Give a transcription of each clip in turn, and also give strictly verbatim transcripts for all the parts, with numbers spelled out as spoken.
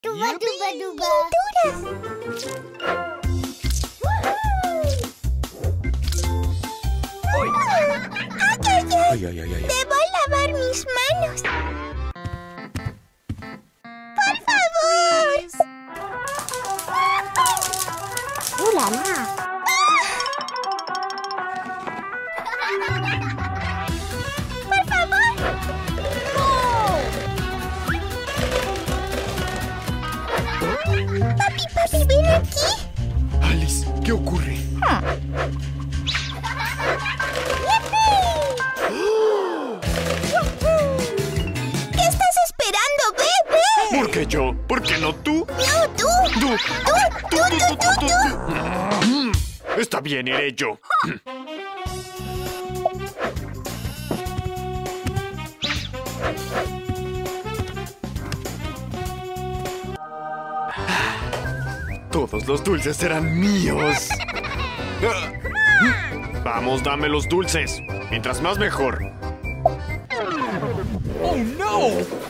Tuba, tuba, tuba. Ay, ay, ay, ay. Debo lavar mis manos. ¡Por favor! ¡Uh, la, la! ¡Por favor! ¡No! Papi, papi, ven aquí. Alice, ¿qué ocurre? ¿Qué estás esperando? ¡Ve, ve! ¿Por qué yo? ¿Por qué no tú? ¡No, tú! Tú, ¡Tú, tú, tú, tú, tú! Mm, Está bien, iré yo. Todos los dulces serán míos. Vamos, dame los dulces. Mientras más mejor. ¡Oh, no!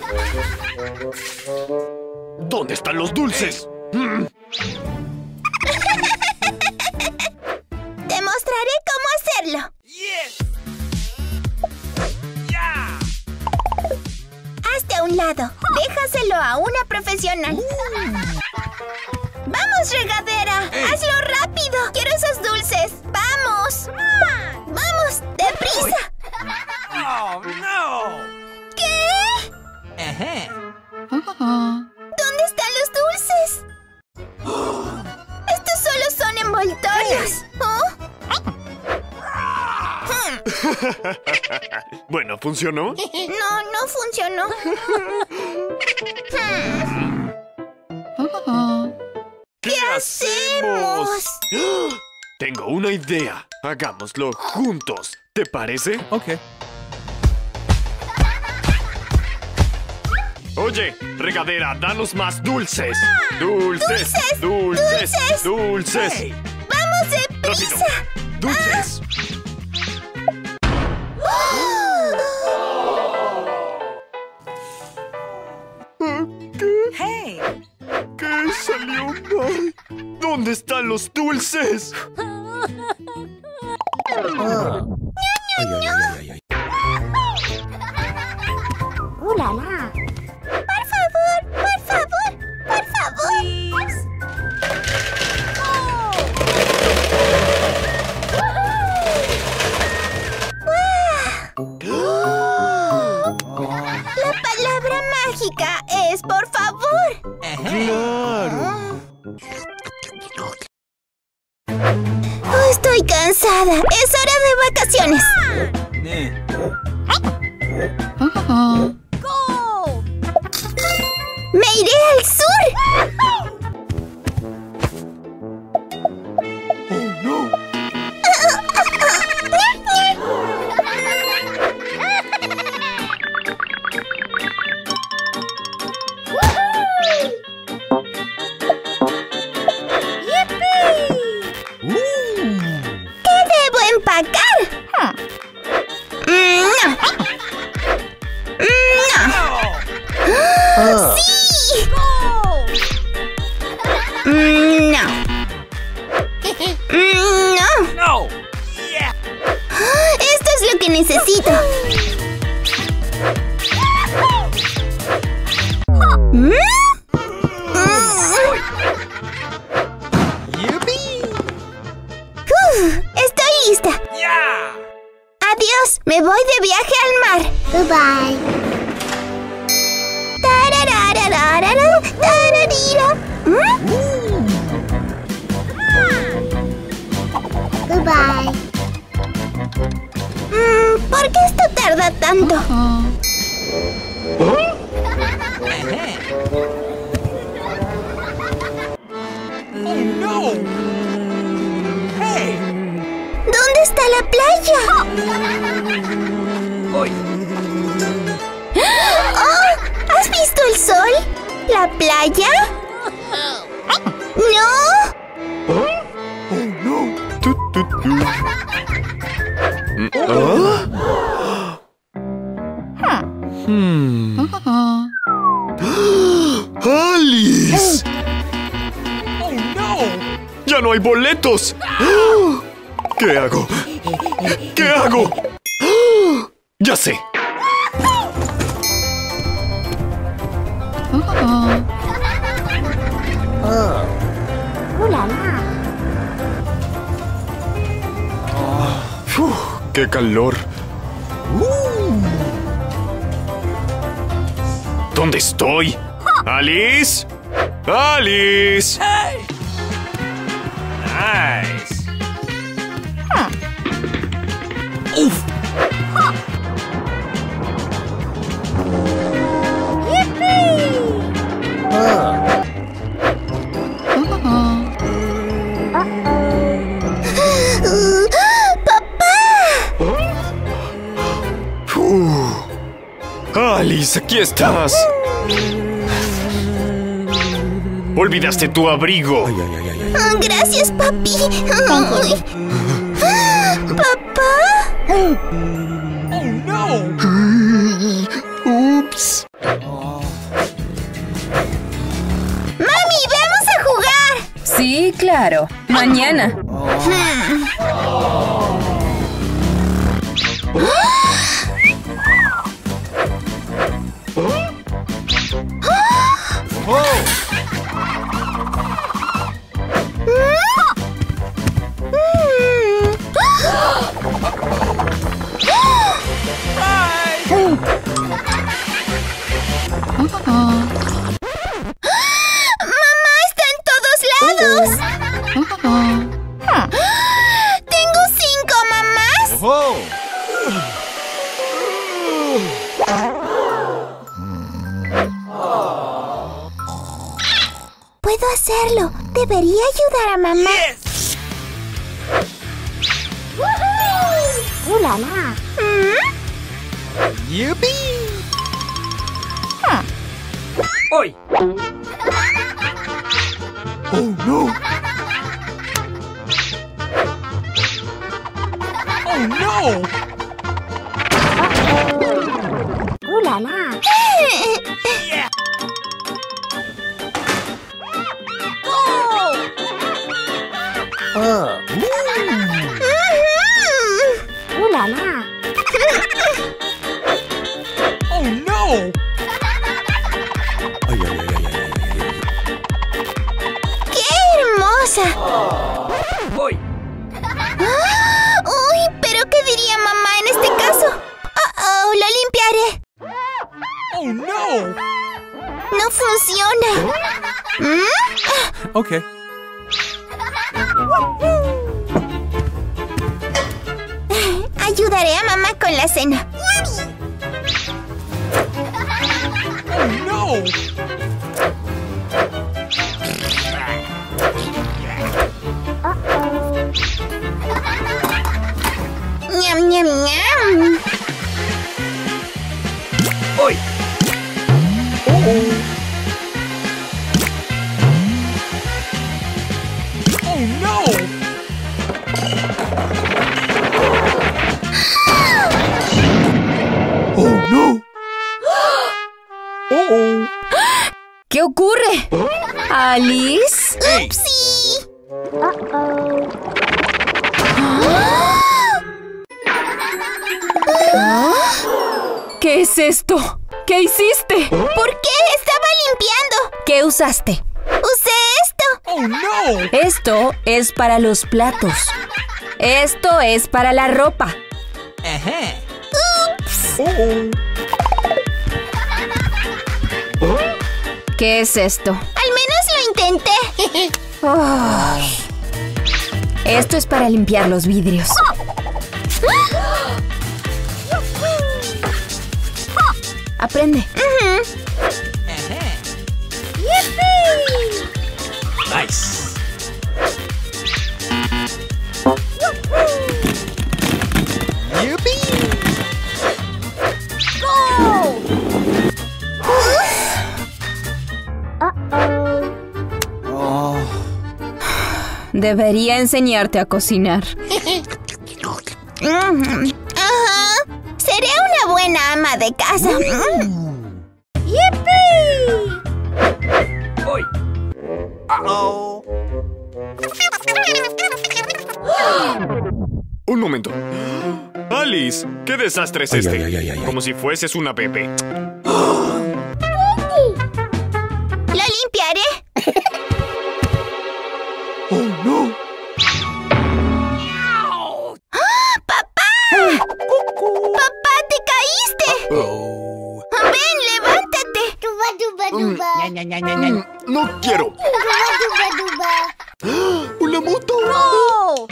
¿Dónde están los dulces? Mm. Te mostraré cómo hacerlo. Hazte a un lado. Déjaselo a una profesional. ¡Vamos, regadera! ¡Hazlo rápido! ¡Quiero esos dulces! ¡Vamos! ¡Vamos! ¡Deprisa! Oh, no! ¿Qué? ¿Dónde están los dulces? Estos solo son envoltorios. ¿Oh? Bueno, ¿funcionó? No, no funcionó. ¿Qué hacemos? Tengo una idea. Hagámoslo juntos. ¿Te parece? Ok. Oye, regadera, danos más dulces. Dulces, ¡Dulces! dulces, dulces. Hey. ¡Vamos, Rápido. deprisa! Dulces. Hey! ¿Qué salió mal? ¿Dónde están los dulces? Ay, ay, ay, ay, ay. ¡Uh, la, la! ¡Por favor! ¡Por favor! ¡Por favor! La palabra mágica es por favor. ¡Claro! Oh, estoy cansada. Es hora de vacaciones. Eh. ¡Me iré al sur! ¡Oh, no! ¿Qué debo empacar? Mm, no. Mm, no. ¡Sí! Mm, no. Mm, no. No! Yeah! Esto es lo que necesito. ¿Mm? Yippee! Uf, estoy lista. Yeah! Adiós, me voy de viaje al mar. Goodbye. Tararararara, tararira. ¿Mm? Goodbye. Mm, ¿por qué esto tarda tanto? Oh, no! Hey! ¿Dónde está la playa? Oy. ¡Oh! ¿Has visto el sol? ¿La playa? ¡No! ¡Oh, no! Tu, tu, tu. Mm, ¿ah? Hmm. ¡Alice! Alice. Oh no! ¡Ya no hay boletos! ¡Ah! ¿Qué hago? ¿Qué hago? ¡Ah! ¡Ya sé! Uf, ¡qué calor! ¿Dónde estoy? ¡Alice! ¡Alice! Hey! Nice. Oof. Uh, Alice, aquí estás. Olvidaste tu abrigo. Oh, gracias, papi. Ay. ¿Papá? Oh no! Ups. ¡Mami, vamos a jugar! Sí, claro. Mañana. ¡Mamá está en todos lados! ¡Tengo cinco mamás! Oh! Puedo hacerlo. Debería ayudar a mamá. Yes! ¡Uh, la, la! Yippee! Oi! Oh, no. Oh no! ¡Uh, la, la! Yeah! ¡Uh, la, la! Oh no! ¡Qué hermosa! Oi! ¡Ah! ¡Uy! ¿Pero qué diría mamá en este caso? ¡Oh, oh! ¡Lo limpiaré! Oh no! ¡No funciona! ¿Mm? Okay. Ayudaré a mamá con la cena. Oh no! ¡Ñam, ñam, ñam! Oi! Oh no! Oh, no. Oh, ¿Qué ocurre? ¿Alice? Hey! ¡Sí! ¿Qué es esto? ¿Qué hiciste? ¿Por qué? Estaba limpiando. ¿Qué usaste? Usé esto. Oh no! Esto es para los platos. Esto es para la ropa. Ajá. ¿Qué es esto? Al menos lo intenté. Ay. Esto es para limpiar los vidrios. Aprende. Ajá. Nice. Debería enseñarte a cocinar. Mm, Ajá. Seré una buena ama de casa. Mm. ¡Yipi! Oi! Uh-oh. Un momento. Alice, ¿qué desastre es Ay, este? ay, ay, ay, ay. Como si fueses una bebé. ¡Lo limpiaré! ¡Oh, no! ¡Ah, ¡Papá! ¡Papá, te caíste! Oh. ¡Ven, levántate! Mm, ¡No quiero! ¡Una moto! ¡No!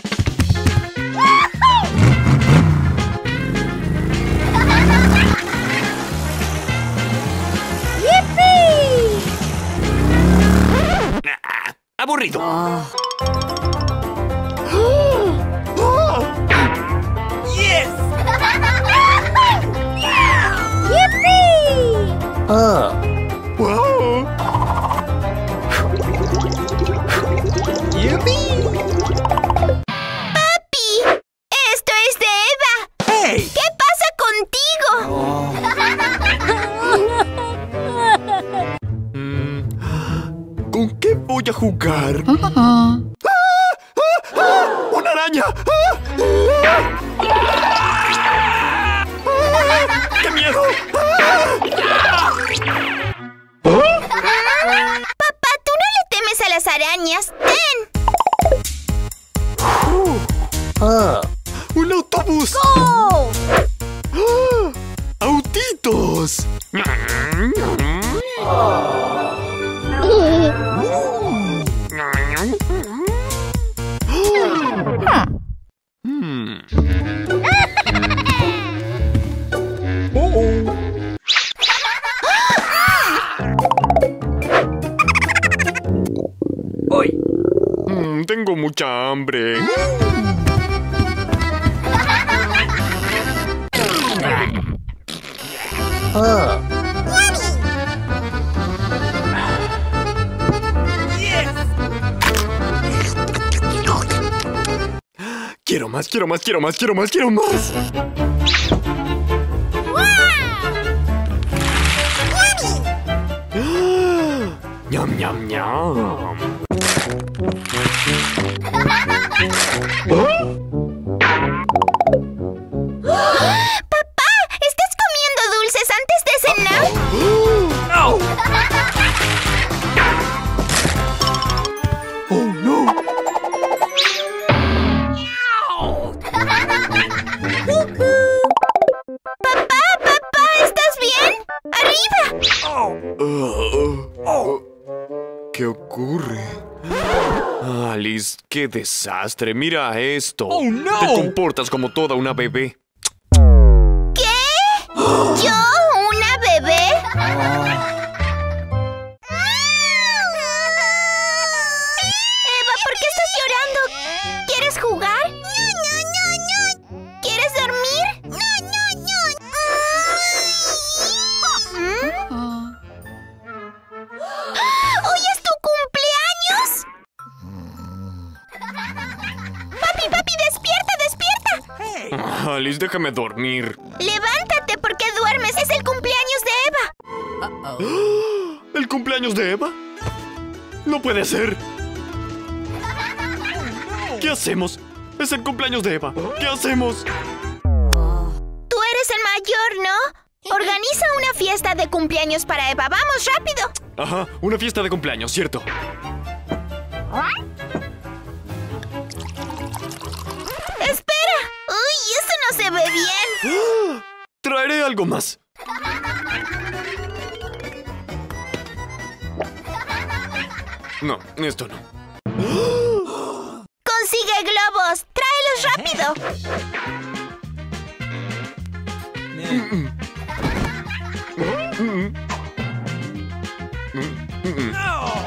Ah, ¡aburrido! Yes! ¡Wow! Yippee! ¡Papi! ¡Esto es de Eva! Hey! ¿Qué pasa contigo? Mm, ¿con qué voy a jugar? ¡Ah! ¡Ah! ¡Ah! ¡Una araña! ¡Ah! ¡Qué miedo! Papá, tú no le temes a las arañas. ¡Ten! ¡Un autobús! ¡Oh! ¡Ah! ¡Autitos! Hmm. Hoy. Mm, tengo mucha hambre. Quiero más, quiero más, quiero más, quiero más, quiero más. ¡Ñam, ñam, ñam! ¡Papá! ¿Estás comiendo dulces antes de cenar? No! ¡Oh, no! ¡Papá, papá! ¿Estás bien? ¡Arriba! Oh. Uh, ¿Qué ocurre? Alice, qué desastre. Mira esto. Oh, no. Te comportas como toda una bebé. ¿Qué? ¿Yo? ¿Una bebé? Eva, ¿por qué estás llorando? ¿Quieres jugar? ¿Quieres dormir? ¿Mm? ¿Hoy es tu cumpleaños? ¡Papi, papi, despierta, despierta! Hey! Alice, déjame dormir. ¡Levántate! ¿Por qué duermes? ¡Es el cumpleaños de Eva! Uh-oh. ¿El cumpleaños de Eva? No puede ser. ¿Qué hacemos? Es el cumpleaños de Eva. ¿Qué hacemos? Tú eres el mayor, ¿no? Organiza una fiesta de cumpleaños para Eva. ¡Vamos, rápido! Ajá, una fiesta de cumpleaños, ¿cierto? ¡Espera! ¡Uy, eso no se ve bien! ¡Ah! Traeré algo más. No, esto no. ¡Consigue globos! ¡Tráelos rápido! No!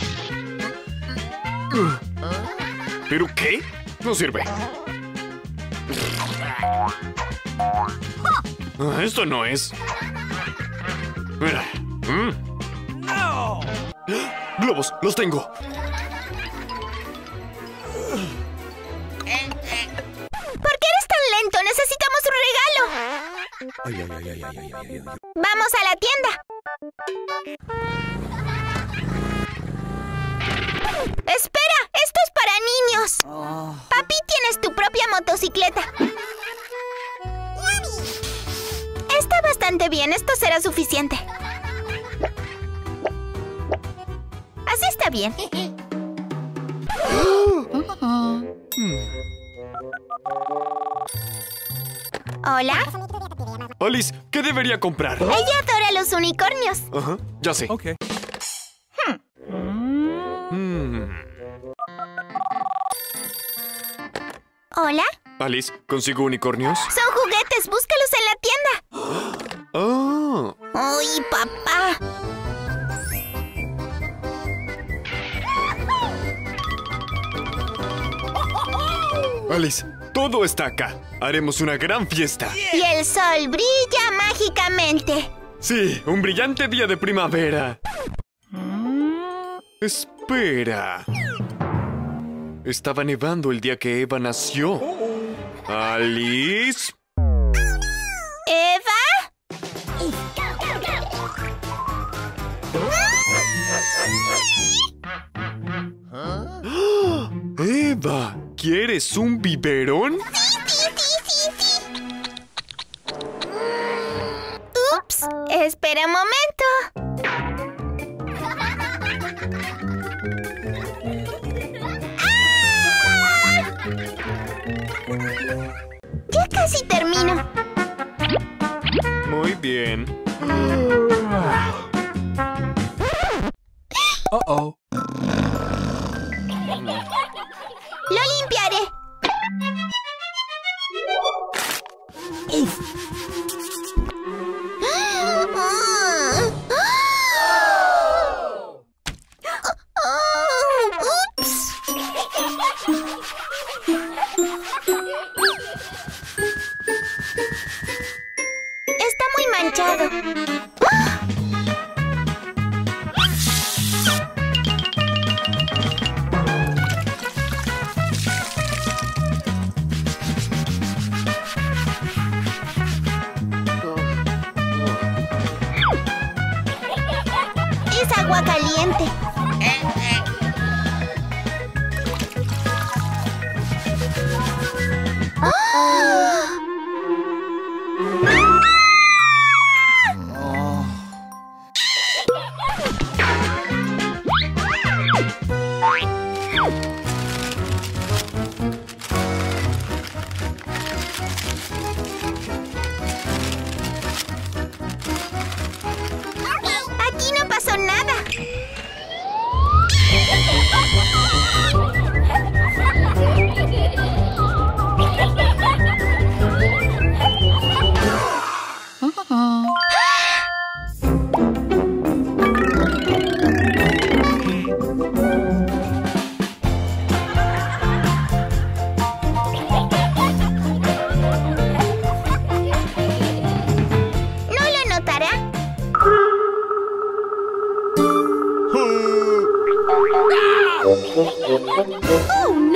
¿Pero qué? No sirve. Ah, esto no es. Mira. Mm. No! Globos, los tengo. ¿Por qué eres tan lento? ¡Necesitamos un regalo! Ay, ay, ay, ay, ay, ay, ay, ay, ay. ¡Vamos a la tienda! ¡Espera! ¡Esto es para niños! Papi, tienes tu propia motocicleta. Está bastante bien. Esto será suficiente. Así está bien. ¿Hola? Alice, ¿qué debería comprar? Ella adora los unicornios. Ajá, ya sé. Okay. Hmm. ¿Hola? Alice, ¿consigo unicornios? Son juguetes. Búscalos en la tienda. Ah. ¡Uy, papá! Alice, todo está acá. Haremos una gran fiesta. Y el sol brilla mágicamente. Sí, un brillante día de primavera. Espera. Estaba nevando el día que Eva nació. Alice. ¿Eva? Eva, ¿quieres un biberón? Sí, sí, sí, sí. Ups, espera un momento. Ya casi termino. Muy bien. Uh-oh. Lo limpiaré. Ups. Está muy manchado. Es agua caliente. Aquí no pasó nada. ¿No lo notará? ¡Oh,